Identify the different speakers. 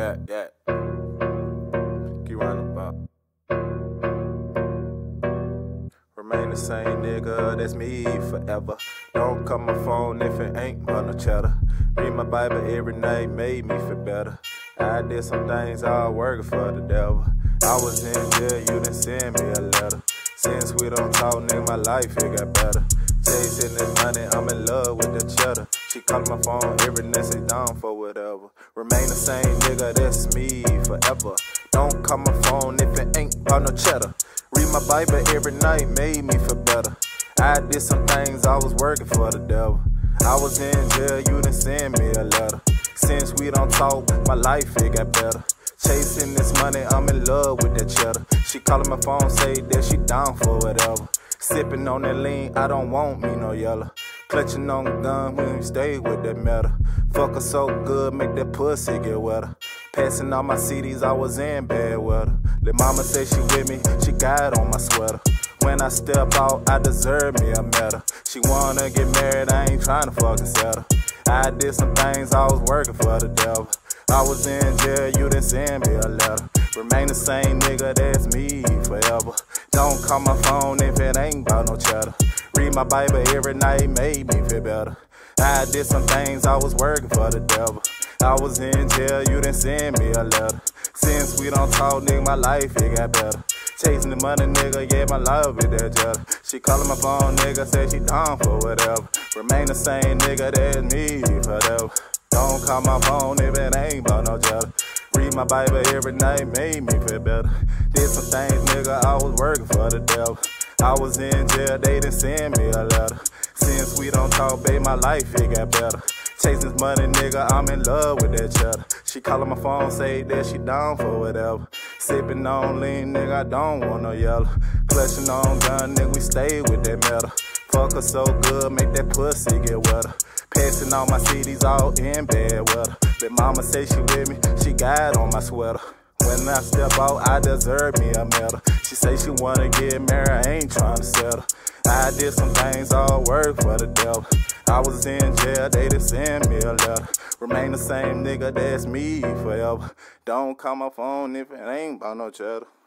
Speaker 1: Yeah. Keep running about. Remain the same nigga, that's me forever. Don't call my phone if it ain't about no cheddar. Read my Bible every night, made me feel better. I did some things all working for the devil. I was in jail, you didn't send me a letter. Since we don't talk, nigga, my life, it got better. Chasing this money, I'm in love with the cheddar. She call my phone every night, say down for whatever. Remain the same nigga, that's me forever. Don't call my phone if it ain't about no cheddar. Read my Bible every night, made me feel better. I did some things, I was working for the devil. I was in jail, you didn't send me a letter. Since we don't talk, my life, it got better. Chasing this money, I'm in love with that cheddar. She calling my phone, say that she down for whatever. Sipping on that lean, I don't want me no yellow. Clutching on the gun when we stay with that metal. Fuck her so good, make that pussy get wetter. Passing all my CDs, I was in bad weather. Lil' mama say she with me, she got on my sweater. When I step out, I deserve me a medal. She wanna get married, I ain't tryna fucking settle. I did some things, I was working for the devil. I was in jail, you didn't send me a letter. Remain the same nigga, that's me forever. Don't call my phone if it ain't about no cheddar. Read my Bible every night, made me feel better. I did some things, I was working for the devil. I was in jail, you didn't send me a letter. Since we don't talk, nigga, my life, it got better. Chasing the money, nigga, yeah, my love is that cheddar. She calling my phone, nigga, said she down for whatever. Remain the same nigga, that's me forever. Don't call my phone if it ain't about no cheddar. Read my Bible every night, made me feel better. Did some things, nigga, I was working for the devil. I was in jail, they didn't send me a letter. Since we don't talk, babe, my life, it got better. Chasing this money, nigga, I'm in love with that cheddar. She calling my phone, say that she down for whatever. Sipping on lean, nigga, I don't want no yellow. Clutching on gun, nigga, we stay with that metal. Fuck her so good, make that pussy get wetter. Passing all my CDs all in bad weather. Lil' mama say she with me, she got on my sweater. When I step out, I deserve me a medal. She say she wanna get married, I ain't tryna settle. I did some things, all work for the devil. I was in jail, they didn't send me a letter. Remain the same nigga, that's me forever. Don't call my phone if it ain't about no cheddar.